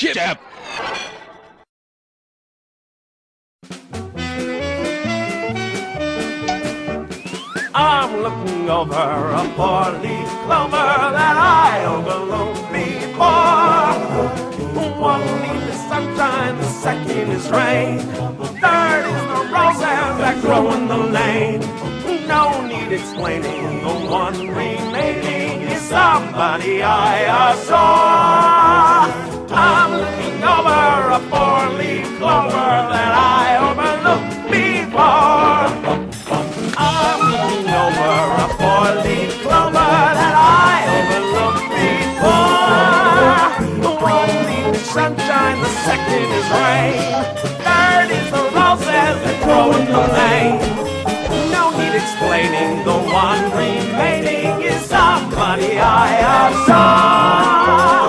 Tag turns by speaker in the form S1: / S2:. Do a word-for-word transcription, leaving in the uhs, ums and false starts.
S1: chip. chip.
S2: I'm looking over a four-leaf clover that I overlooked before. One leaf is sunshine, the second is rain, the third is the roses that grow in the lane. No need explaining, the one remaining is somebody I adore. I'm looking over a four-leaf clover that I overlooked before. I'm looking over a four-leaf clover that I overlooked before. One leaf is sunshine, the second is rain, third is the roses that grow in the lane. No need explaining, the one remaining is somebody I adore.